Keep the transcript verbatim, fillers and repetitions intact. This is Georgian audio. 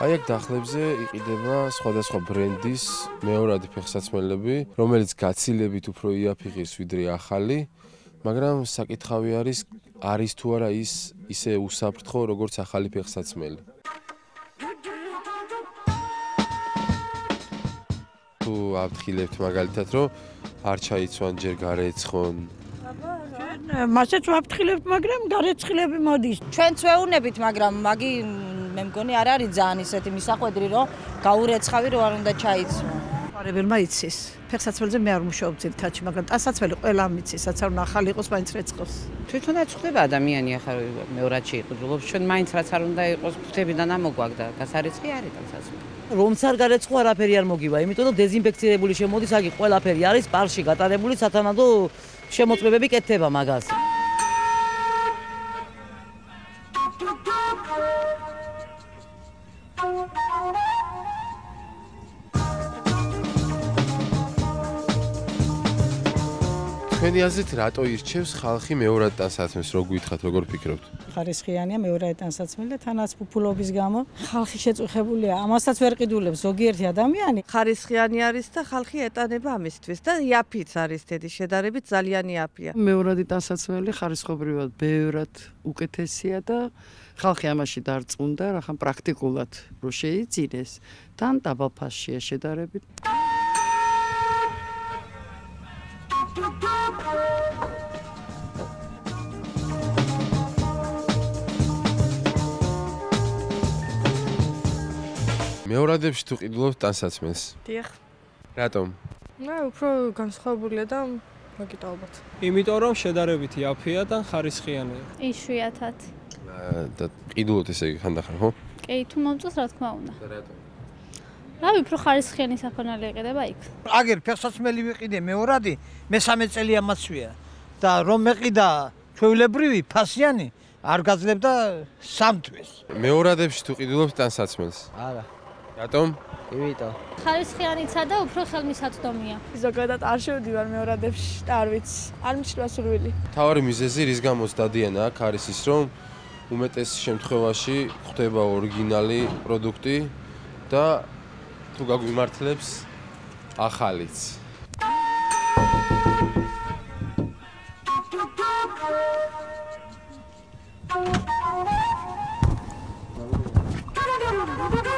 აი აქ დახლებზე იყიდება სხვადასხვა ბრენდის მეორადი ფეხსაცმელები, რომელიც გაცილებით უფრო იაფიღეს ვიდრე ახალი, მაგრამ საკითხავი არის, არის თუ არა ის ისე უსაფრთხო, როგორც ახალი ფეხსაცმელი. თუ ავთხილებთ მაგალითად, რომ არ ჩაიცვან ჯერ გარეცხონ. მასაც ვაფრთხილებთ, მაგრამ გარეცხილები მოდის. ჩვენც ვეუნებით, მაგრამ მაგი მე მგონი არ არის ძალიან ისეთი მისახვედრი, რომ გაურეცხავი რო არ უნდა ჩაიცვა. არებელმა იცის. ფეხსაცმელზე მე არ მუშაობ ძირითადში, მაგრამ ტანსაცმელი ყველა მიცის, რაც არ უნდა ახალი იყოს, მაინც რეცხავს. თვითონაც ხდება ადამიანი ახლა მეორადში იყუძულობს, ჩვენ მაინც რაც არ უნდა იყოს, ფრთებიდან ამოგვაგდა, გასარეცხი არის ტანსაცმელი. რომც არ გარეცხო არაფერი არ მოგივა, იმიტომ რომ დეზინფექცირებული შემოდის, აგი ყველაფერი არის პარში გატარებული, სათანადო შემოწმებები კეთდება მაგას. თქვენი აზრით, რატო ირჩევს ხალხი მეორად ტანსაცმელს, რო გითხრათ, როგორ ფიქრობთ? ხარისხიანია მეორადი ტანსაცმელი და თანაც პოპულობის გამო ხალხი შეწუხებულია. ამასაც ვერ ყიდულებს ზოგიერთი ადამიანი. ხარისხიანი არის და ხალხი ეტანება ამისთვის და იაფიც არის თედი შედარებით ძალიან იაფია. მეორადი ტანსაცმელი ხარისხობრივად ბევრად უკეთესია და ხალხი ამაში დარწმუნდა, რახან პრაქტიკულად რო შეიძინეს, თან დაბალ ფასშია შედარებით. მეორადებში თუ ყიდულობთ ტანსაცმელს? დიახ. რატომ? ნუ უფრო განსხვავებულია და მაგით ალბათ. იმიტომ რომ შედარებით იაფია და ხარისხიანია. იშვიათად. და ყიდულობთ ესე იგი ხანდახან, ხო? კი, თუ მომწონს რა თქმა უნდა. და რატომ? რავი, უფრო ხარისხიანი საქონელი იყიდება იქ. აგერ ფეხსაცმელი ვიყიდე მეორადი, მესამე წელია მაცვია და რომ მეყიდა ჩვეულებრივი ფასიანი არ გაძლევდა სამ თვეს. მეორადებში თუ ყიდულობთ ტანსაცმელს? არა. რატომ? იმიტომ. ხარისხიანიცა და უფრო ხელმისაწვდომია. ზოგადად არ შევდივარ მეორადებში და არ ვიცი. არ მიჩნევა სურვილი. თავარი მიზეზი რის გამოც დადიან აქ არის ის, რომ უმეტეს შემთხვევაში ხდება ორიგინალი პროდუქტი და თუ გაგვიმართლებს ახალიც. Thank you.